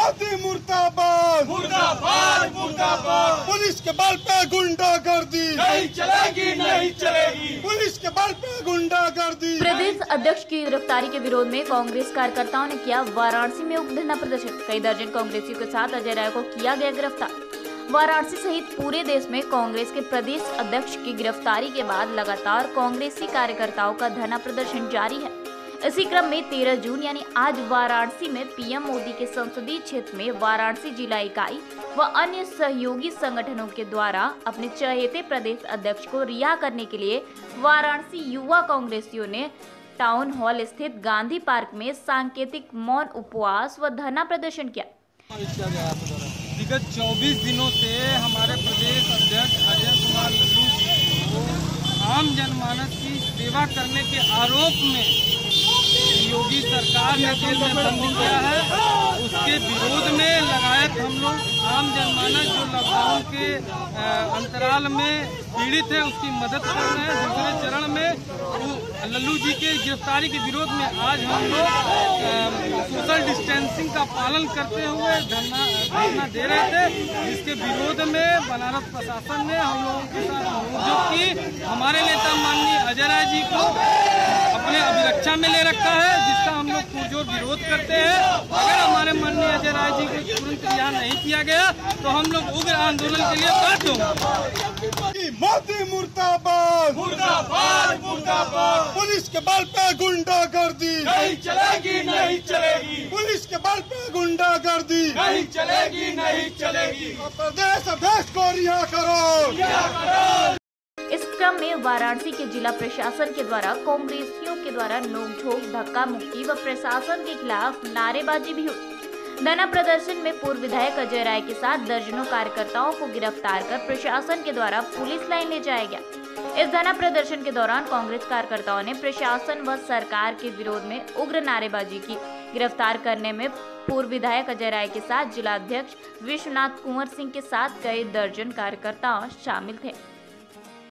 मोदी मुर्दाबाद मुर्दाबाद मुर्दाबाद। पुलिस के बल पे गुंडागर्दी नहीं चलेगी नहीं चलेगी। पुलिस के बल पे गुंडागर्दी। प्रदेश अध्यक्ष की गिरफ्तारी के विरोध में कांग्रेस कार्यकर्ताओं ने किया वाराणसी में उग्र धरना प्रदर्शन। कई दर्जन कांग्रेसियों के साथ अजय राय को किया गया गिरफ्तार। वाराणसी सहित पूरे देश में कांग्रेस के प्रदेश अध्यक्ष की गिरफ्तारी के बाद लगातार कांग्रेसी कार्यकर्ताओं का धरना प्रदर्शन जारी है। इसी क्रम में 13 जून यानी आज वाराणसी में पीएम मोदी के संसदीय क्षेत्र में वाराणसी जिला इकाई व अन्य सहयोगी संगठनों के द्वारा अपने चहेते प्रदेश अध्यक्ष को रिहा करने के लिए वाराणसी युवा कांग्रेसियों ने टाउन हॉल स्थित गांधी पार्क में सांकेतिक मौन उपवास व धरना प्रदर्शन किया। विगत 24 दिनों से हमारे प्रदेश अध्यक्ष अजय कुमार लल्लू को आम जनमानस की सेवा करने के आरोप में योगी सरकार ने जेल में बंद किया है। उसके विरोध में लगायत हम लोग आम जनमानस जो लॉकडाउन के अंतराल में पीड़ित है उसकी मदद कर रहे हैं। दूसरे चरण में लल्लू जी के गिरफ्तारी के विरोध में आज हम लोग सोशल डिस्टेंसिंग का पालन करते हुए धरना दे रहे थे, जिसके विरोध में बनारस प्रशासन ने हम लोगों के साथ जो कि हमारे नेता माननीय अजय राय जी को अपने अभिरक्षा में ले रखा है, जिसका हम लोग पुरजोर विरोध करते हैं। अगर हमारे माननीय अजय राय जी को तुरंत रिहा नहीं किया गया तो हम लोग उग्र आंदोलन के लिए बाध्य होंगे। मोदी मुर्दाबाद मुर्दाबाद मुर्दाबाद। पुलिस के बल पे गुंडागर्दी नहीं चलेगी नहीं चलेगी। पुलिस के बल पे गुंडागर्दी नहीं चलेगी नहीं चलेगी। प्रदेश अध्यक्ष को रिहा करो। इस क्रम में वाराणसी के जिला प्रशासन के द्वारा कांग्रेसियों के द्वारा नोकझोंक, धक्का मुक्की व प्रशासन के खिलाफ नारेबाजी भी हुई। धरना प्रदर्शन में पूर्व विधायक अजय राय के साथ दर्जनों कार्यकर्ताओं को गिरफ्तार कर प्रशासन के द्वारा पुलिस लाइन ले जाया गया। इस धरना प्रदर्शन के दौरान कांग्रेस कार्यकर्ताओं ने प्रशासन व सरकार के विरोध में उग्र नारेबाजी की। गिरफ्तार करने में पूर्व विधायक अजय राय के साथ जिला अध्यक्ष विश्वनाथ कुंवर सिंह के साथ कई दर्जन कार्यकर्ता शामिल थे।